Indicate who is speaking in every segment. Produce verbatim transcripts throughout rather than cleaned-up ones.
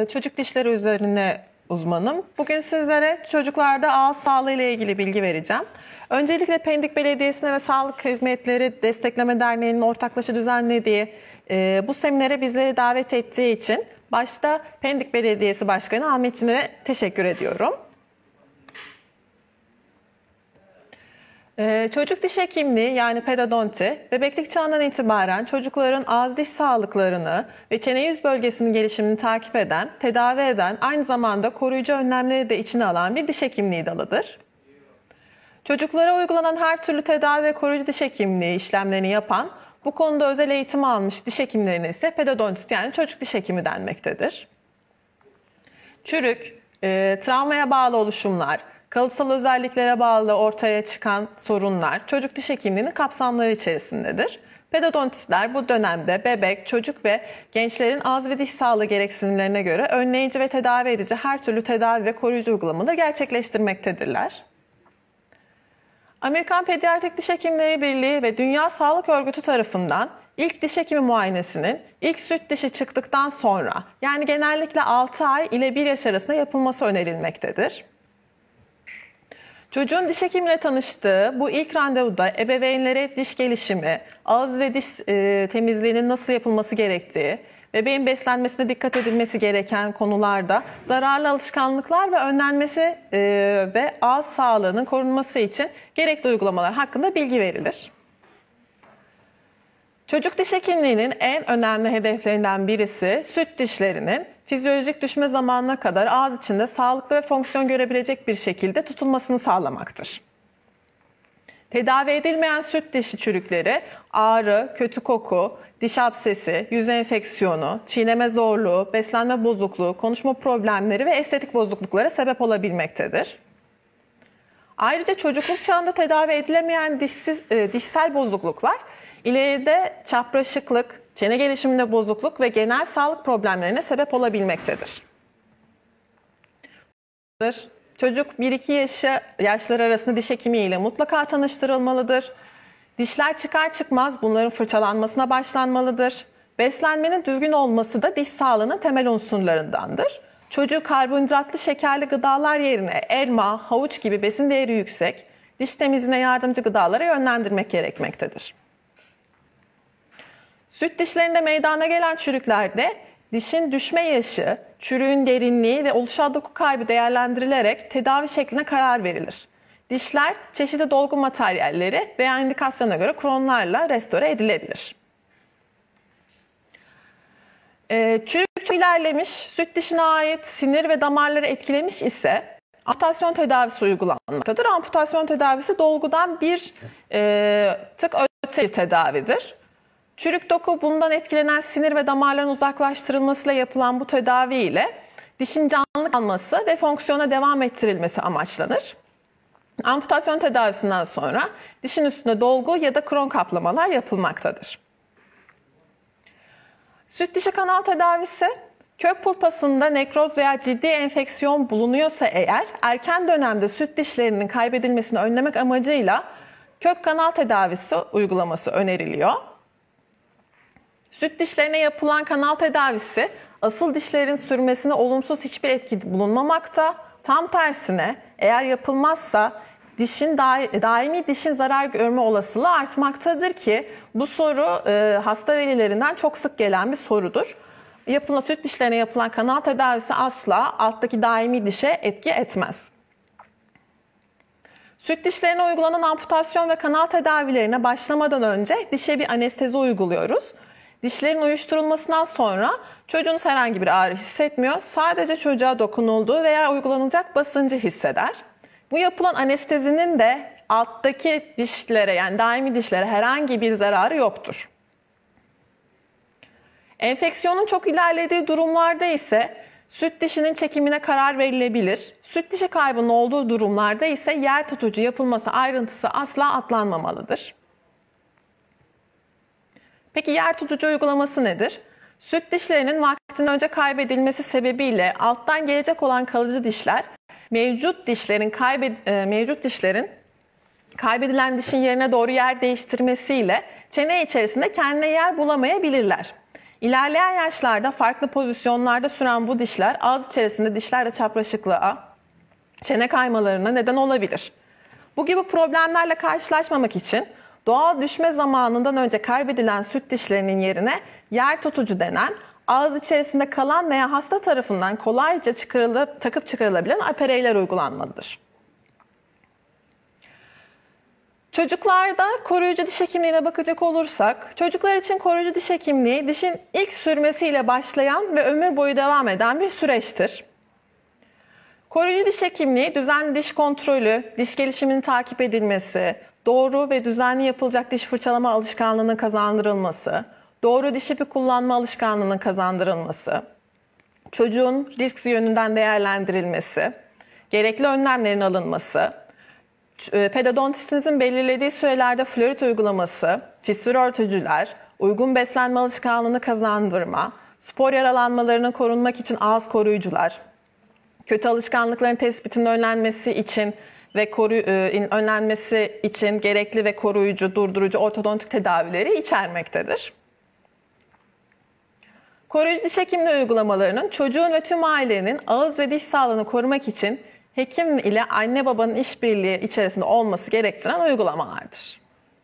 Speaker 1: çocuk dişleri üzerine uzmanım. Bugün sizlere çocuklarda ağız sağlığı ile ilgili bilgi vereceğim. Öncelikle Pendik Belediyesi'ne ve Sağlık Hizmetleri Destekleme Derneği'nin ortaklaşa düzenlediği e, bu seminere bizleri davet ettiği için başta Pendik Belediyesi Başkanı Ahmet Çin'e teşekkür ediyorum. Ee, çocuk diş hekimliği yani pedodonti, bebeklik çağından itibaren çocukların ağız diş sağlıklarını ve çene yüz bölgesinin gelişimini takip eden, tedavi eden, aynı zamanda koruyucu önlemleri de içine alan bir diş hekimliği dalıdır. Çocuklara uygulanan her türlü tedavi ve koruyucu diş hekimliği işlemlerini yapan, bu konuda özel eğitim almış diş hekimlerine ise pedodontist yani çocuk diş hekimi denmektedir. Çürük, e, travmaya bağlı oluşumlar, kalıtsal özelliklere bağlı ortaya çıkan sorunlar çocuk diş hekimliğinin kapsamları içerisindedir. Pedodontistler bu dönemde bebek, çocuk ve gençlerin ağız ve diş sağlığı gereksinimlerine göre önleyici ve tedavi edici her türlü tedavi ve koruyucu uygulamaları gerçekleştirmektedirler. Amerikan Pediatrik Diş Hekimleri Birliği ve Dünya Sağlık Örgütü tarafından ilk diş hekimi muayenesinin ilk süt dişi çıktıktan sonra yani genellikle altı ay ile bir yaş arasında yapılması önerilmektedir. Çocuğun diş hekimiyle tanıştığı bu ilk randevuda ebeveynlere diş gelişimi, ağız ve diş e, temizliğinin nasıl yapılması gerektiği, bebeğin beslenmesine dikkat edilmesi gereken konularda zararlı alışkanlıklar ve önlenmesi e, ve ağız sağlığının korunması için gerekli uygulamalar hakkında bilgi verilir. Çocuk diş hekimliğinin en önemli hedeflerinden birisi süt dişlerinin fizyolojik düşme zamanına kadar ağız içinde sağlıklı ve fonksiyon görebilecek bir şekilde tutulmasını sağlamaktır. Tedavi edilmeyen süt dişi çürükleri ağrı, kötü koku, diş absesi, yüz enfeksiyonu, çiğneme zorluğu, beslenme bozukluğu, konuşma problemleri ve estetik bozukluklara sebep olabilmektedir. Ayrıca çocukluk çağında tedavi edilemeyen dişsiz, e, dişsel bozukluklar ileride çapraşıklık, çene gelişiminde bozukluk ve genel sağlık problemlerine sebep olabilmektedir. Çocuk bir iki yaşı, yaşlar arasında diş hekimiyle mutlaka tanıştırılmalıdır. Dişler çıkar çıkmaz bunların fırçalanmasına başlanmalıdır. Beslenmenin düzgün olması da diş sağlığının temel unsurlarındandır. Çocuğu karbonhidratlı şekerli gıdalar yerine elma, havuç gibi besin değeri yüksek, diş temizliğine yardımcı gıdalara yönlendirmek gerekmektedir. Süt dişlerinde meydana gelen çürüklerde dişin düşme yaşı, çürüğün derinliği ve oluşan doku kaybı değerlendirilerek tedavi şekline karar verilir. Dişler çeşitli dolgu materyalleri veya indikasyona göre kronlarla restore edilebilir. Ee, çürük ilerlemiş, süt dişine ait sinir ve damarları etkilemiş ise amputasyon tedavisi uygulanmaktadır. Amputasyon tedavisi dolgudan bir e, tık öte bir tedavidir. Çürük doku bundan etkilenen sinir ve damarların uzaklaştırılmasıyla yapılan bu tedavi ile dişin canlı kalması ve fonksiyona devam ettirilmesi amaçlanır. Amputasyon tedavisinden sonra dişin üstünde dolgu ya da kron kaplamalar yapılmaktadır. Süt dişi kanal tedavisi, kök pulpasında nekroz veya ciddi enfeksiyon bulunuyorsa eğer erken dönemde süt dişlerinin kaybedilmesini önlemek amacıyla kök kanal tedavisi uygulaması öneriliyor. Süt dişlerine yapılan kanal tedavisi asıl dişlerin sürmesine olumsuz hiçbir etki bulunmamakta. Tam tersine eğer yapılmazsa dişin daimi dişin zarar görme olasılığı artmaktadır ki bu soru e, hasta velilerinden çok sık gelen bir sorudur. Yapılan süt dişlerine yapılan kanal tedavisi asla alttaki daimi dişe etki etmez. Süt dişlerine uygulanan amputasyon ve kanal tedavilerine başlamadan önce dişe bir anestezi uyguluyoruz. Dişlerin uyuşturulmasından sonra çocuğunuz herhangi bir ağrı hissetmiyor. Sadece çocuğa dokunulduğu veya uygulanacak basıncı hisseder. Bu yapılan anestezinin de alttaki dişlere yani daimi dişlere herhangi bir zararı yoktur. Enfeksiyonun çok ilerlediği durumlarda ise süt dişinin çekimine karar verilebilir. Süt dişi kaybının olduğu durumlarda ise yer tutucu yapılması ayrıntısı asla atlanmamalıdır. Peki yer tutucu uygulaması nedir? Süt dişlerinin vaktinden önce kaybedilmesi sebebiyle alttan gelecek olan kalıcı dişler mevcut dişlerin kaybed mevcut dişlerin kaybedilen dişin yerine doğru yer değiştirmesiyle çene içerisinde kendine yer bulamayabilirler. İlerleyen yaşlarda farklı pozisyonlarda süren bu dişler ağız içerisinde dişlerde çapraşıklığa, çene kaymalarına neden olabilir. Bu gibi problemlerle karşılaşmamak için doğal düşme zamanından önce kaybedilen süt dişlerinin yerine yer tutucu denen ağız içerisinde kalan veya hasta tarafından kolayca çıkarılıp, takıp çıkarılabilen apareyler uygulanmalıdır. Çocuklarda koruyucu diş hekimliğine bakacak olursak, çocuklar için koruyucu diş hekimliği dişin ilk sürmesiyle başlayan ve ömür boyu devam eden bir süreçtir. Koruyucu diş hekimliği, düzenli diş kontrolü, diş gelişiminin takip edilmesi, doğru ve düzenli yapılacak diş fırçalama alışkanlığının kazandırılması, doğru diş ipi kullanma alışkanlığının kazandırılması, çocuğun risk yönünden değerlendirilmesi, gerekli önlemlerin alınması, pedodontistinizin belirlediği sürelerde florit uygulaması, fistül örtücüler, uygun beslenme alışkanlığını kazandırma, spor yaralanmalarının korunmak için ağız koruyucular, kötü alışkanlıkların tespitinin önlenmesi için ve koru, önlenmesi için gerekli ve koruyucu, durdurucu ortodontik tedavileri içermektedir. Koruyucu diş hekimliği uygulamalarının çocuğun ve tüm ailenin ağız ve diş sağlığını korumak için hekim ile anne babanın işbirliği içerisinde olması gerektiren uygulamalardır.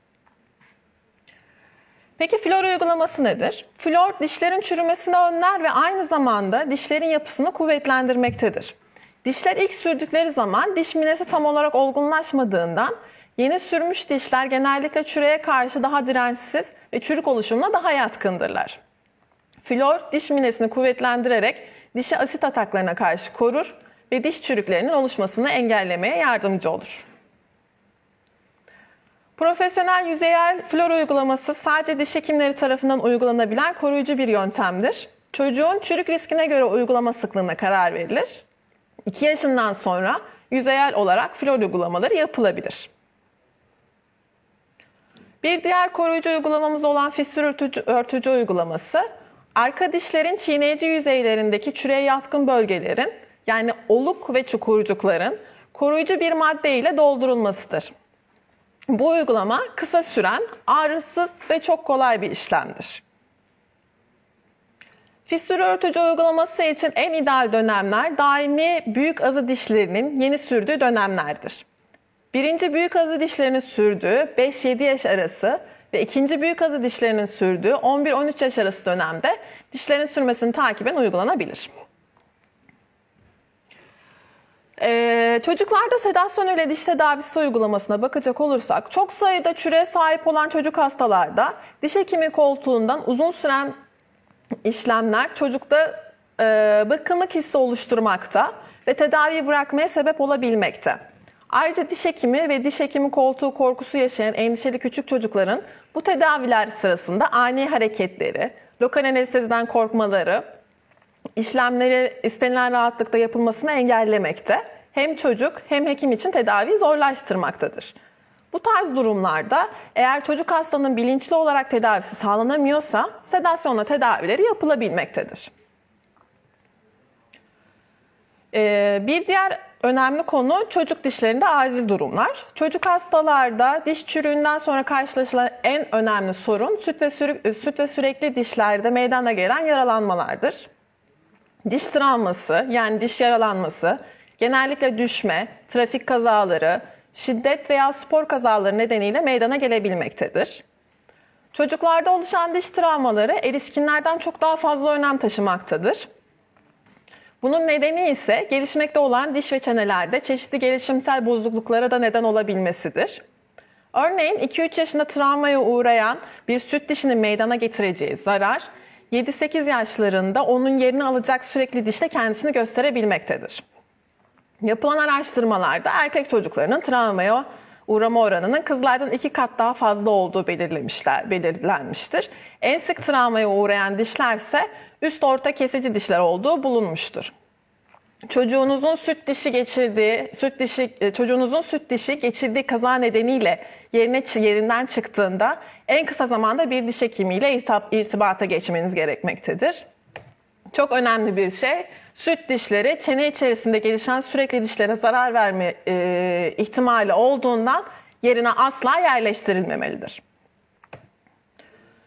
Speaker 1: Peki flor uygulaması nedir? Flor dişlerin çürümesini önler ve aynı zamanda dişlerin yapısını kuvvetlendirmektedir. Dişler ilk sürdükleri zaman diş minesi tam olarak olgunlaşmadığından yeni sürmüş dişler genellikle çürüğe karşı daha dirençsiz ve çürük oluşumuna daha yatkındırlar. Flor diş minesini kuvvetlendirerek dişi asit ataklarına karşı korur ve diş çürüklerinin oluşmasını engellemeye yardımcı olur. Profesyonel yüzeyel flor uygulaması sadece diş hekimleri tarafından uygulanabilen koruyucu bir yöntemdir. Çocuğun çürük riskine göre uygulama sıklığına karar verilir. iki yaşından sonra yüzeyel olarak flor uygulamaları yapılabilir. Bir diğer koruyucu uygulamamız olan fistül örtücü, örtücü uygulaması, arka dişlerin çiğneyici yüzeylerindeki çürüğe yatkın bölgelerin, yani oluk ve çukurcukların koruyucu bir madde ile doldurulmasıdır. Bu uygulama kısa süren, ağrısız ve çok kolay bir işlemdir. Fistül örtücü uygulaması için en ideal dönemler daimi büyük azı dişlerinin yeni sürdüğü dönemlerdir. Birinci büyük azı dişlerinin sürdüğü beş yedi yaş arası ve ikinci büyük azı dişlerinin sürdüğü on bir on üç yaş arası dönemde dişlerin sürmesini takiben uygulanabilir. Ee, çocuklarda sedasyon ile diş tedavisi uygulamasına bakacak olursak, çok sayıda çürüğe sahip olan çocuk hastalarda diş hekimi koltuğundan uzun süren işlemler çocukta e, bıkkınlık hissi oluşturmakta ve tedaviyi bırakmaya sebep olabilmekte. Ayrıca diş hekimi ve diş hekimi koltuğu korkusu yaşayan endişeli küçük çocukların bu tedaviler sırasında ani hareketleri, lokal anesteziden korkmaları, işlemleri istenilen rahatlıkta yapılmasını engellemekte, hem çocuk hem hekim için tedaviyi zorlaştırmaktadır. Bu tarz durumlarda eğer çocuk hastanın bilinçli olarak tedavisi sağlanamıyorsa sedasyonla tedavileri yapılabilmektedir. Ee, bir diğer önemli konu çocuk dişlerinde acil durumlar. Çocuk hastalarda diş çürüğünden sonra karşılaşılan en önemli sorun süt ve, sürü, süt ve sürekli dişlerde meydana gelen yaralanmalardır. Diş travması, yani diş yaralanması, genellikle düşme, trafik kazaları, şiddet veya spor kazaları nedeniyle meydana gelebilmektedir. Çocuklarda oluşan diş travmaları erişkinlerden çok daha fazla önem taşımaktadır. Bunun nedeni ise gelişmekte olan diş ve çenelerde çeşitli gelişimsel bozukluklara da neden olabilmesidir. Örneğin iki üç yaşında travmaya uğrayan bir süt dişinin meydana getireceği zarar, yedi sekiz yaşlarında onun yerini alacak sürekli dişte kendisini gösterebilmektedir. Yapılan araştırmalarda erkek çocuklarının travmaya uğrama oranının kızlardan iki kat daha fazla olduğu belirlemişler, belirlenmiştir. En sık travmaya uğrayan dişler ise üst orta kesici dişler olduğu bulunmuştur. Çocuğunuzun süt dişi geçirdiği, süt dişi, çocuğunuzun süt dişi geçirdiği kaza nedeniyle yerine yerinden çıktığında en kısa zamanda bir diş hekimiyle irtibata geçmeniz gerekmektedir. Çok önemli bir şey, süt dişleri çene içerisinde gelişen sürekli dişlere zarar verme e, ihtimali olduğundan yerine asla yerleştirilmemelidir.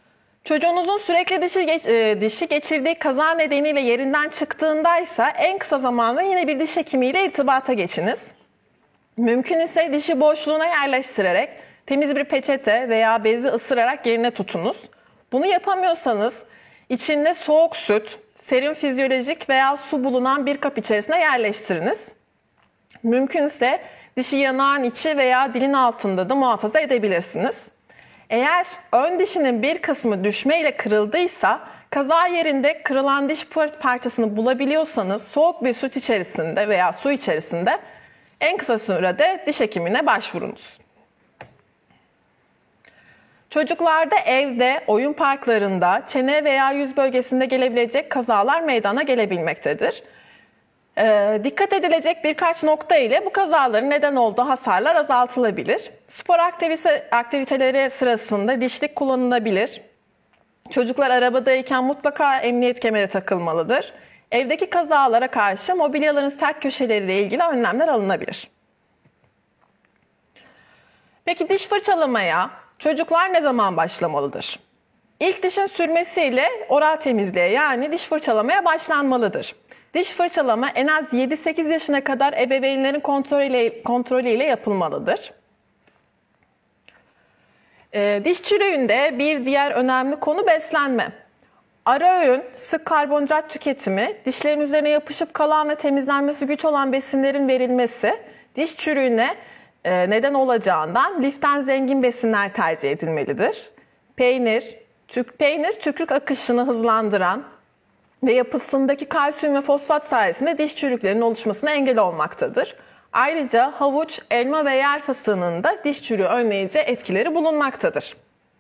Speaker 1: Çocuğunuzun sürekli dişi, geç, e, dişi geçirdiği kaza nedeniyle yerinden çıktığındaysa en kısa zamanda yine bir diş hekimiyle irtibata geçiniz. Mümkün ise dişi boşluğuna yerleştirerek temiz bir peçete veya bezi ısırarak yerine tutunuz. Bunu yapamıyorsanız içinde soğuk süt, serin fizyolojik veya su bulunan bir kap içerisine yerleştiriniz. Mümkünse dişi yanağın içi veya dilin altında da muhafaza edebilirsiniz. Eğer ön dişinin bir kısmı düşmeyle kırıldıysa, kaza yerinde kırılan diş parçasını bulabiliyorsanız soğuk bir süt içerisinde veya su içerisinde en kısa sürede diş hekimine başvurunuz. Çocuklarda evde, oyun parklarında, çene veya yüz bölgesinde gelebilecek kazalar meydana gelebilmektedir. Ee, dikkat edilecek birkaç nokta ile bu kazaların neden olduğu hasarlar azaltılabilir. Spor aktivite, aktiviteleri sırasında dişlik kullanılabilir. Çocuklar arabadayken mutlaka emniyet kemeri takılmalıdır. Evdeki kazalara karşı mobilyaların sert köşeleriyle ilgili önlemler alınabilir. Peki diş fırçalamaya çocuklar ne zaman başlamalıdır? İlk dişin sürmesiyle oral temizliğe yani diş fırçalamaya başlanmalıdır. Diş fırçalama en az yedi sekiz yaşına kadar ebeveynlerin kontrolüyle, kontrolüyle yapılmalıdır. Ee, diş çürüğünde bir diğer önemli konu beslenme. Ara öğün, sık karbonhidrat tüketimi, dişlerin üzerine yapışıp kalan ve temizlenmesi güç olan besinlerin verilmesi, diş çürüğüne e, neden olacağından liften zengin besinler tercih edilmelidir. Peynir, tük, peynir tükürük akışını hızlandıran ve yapısındaki kalsiyum ve fosfat sayesinde diş çürüklerinin oluşmasına engel olmaktadır. Ayrıca havuç, elma ve yer fıstığının da diş çürüğü önleyici etkileri bulunmaktadır.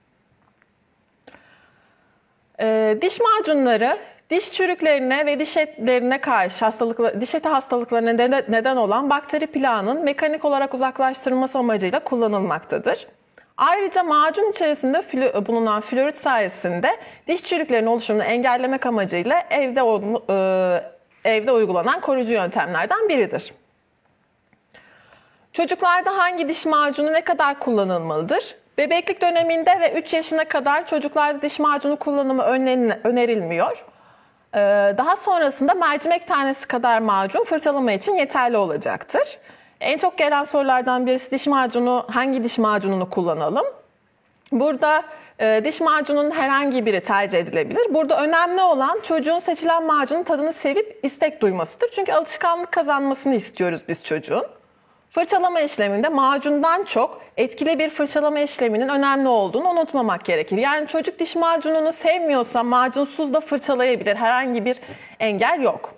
Speaker 1: Ee, diş macunları diş çürüklerine ve diş etlerine karşı hastalıklı, diş eti hastalıklarına neden olan bakteri plağının mekanik olarak uzaklaştırılması amacıyla kullanılmaktadır. Ayrıca macun içerisinde flü, bulunan florit sayesinde diş çürüklerinin oluşumunu engellemek amacıyla evde, e, evde uygulanan koruyucu yöntemlerden biridir. Çocuklarda hangi diş macunu ne kadar kullanılmalıdır? Bebeklik döneminde ve üç yaşına kadar çocuklarda diş macunu kullanımı önerilmiyor. Daha sonrasında mercimek tanesi kadar macun fırçalama için yeterli olacaktır. En çok gelen sorulardan birisi diş macunu, hangi diş macununu kullanalım? Burada e, diş macununun herhangi biri tercih edilebilir. Burada önemli olan çocuğun seçilen macunun tadını sevip istek duymasıdır. Çünkü alışkanlık kazanmasını istiyoruz biz çocuğun. Fırçalama işleminde macundan çok etkili bir fırçalama işleminin önemli olduğunu unutmamak gerekir. Yani çocuk diş macununu sevmiyorsa macunsuz da fırçalayabilir. Herhangi bir engel yok.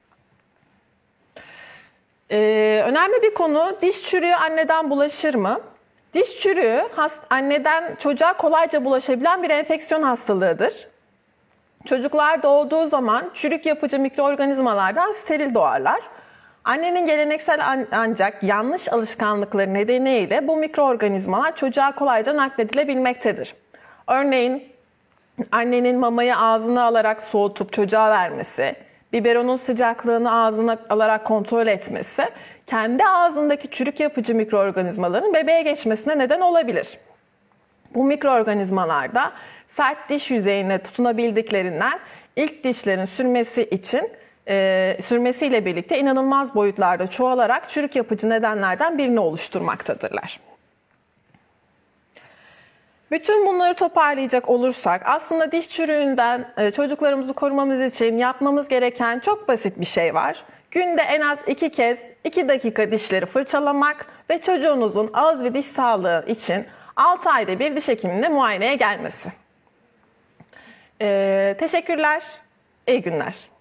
Speaker 1: Ee, önemli bir konu, diş çürüğü anneden bulaşır mı? Diş çürüğü anneden çocuğa kolayca bulaşabilen bir enfeksiyon hastalığıdır. Çocuklar doğduğu zaman çürük yapıcı mikroorganizmalardan steril doğarlar. Annenin geleneksel ancak yanlış alışkanlıkları nedeniyle bu mikroorganizmalar çocuğa kolayca nakledilebilmektedir. Örneğin annenin mamayı ağzına alarak soğutup çocuğa vermesi, biberonun sıcaklığını ağzına alarak kontrol etmesi, kendi ağzındaki çürük yapıcı mikroorganizmaların bebeğe geçmesine neden olabilir. Bu mikroorganizmalar da sert diş yüzeyine tutunabildiklerinden ilk dişlerin sürmesi için e, sürmesiyle birlikte inanılmaz boyutlarda çoğalarak çürük yapıcı nedenlerden birini oluşturmaktadırlar. Bütün bunları toparlayacak olursak aslında diş çürüğünden çocuklarımızı korumamız için yapmamız gereken çok basit bir şey var. Günde en az iki kez iki dakika dişleri fırçalamak ve çocuğunuzun ağız ve diş sağlığı için altı ayda bir diş hekimine muayeneye gelmesi. Ee, teşekkürler, iyi günler.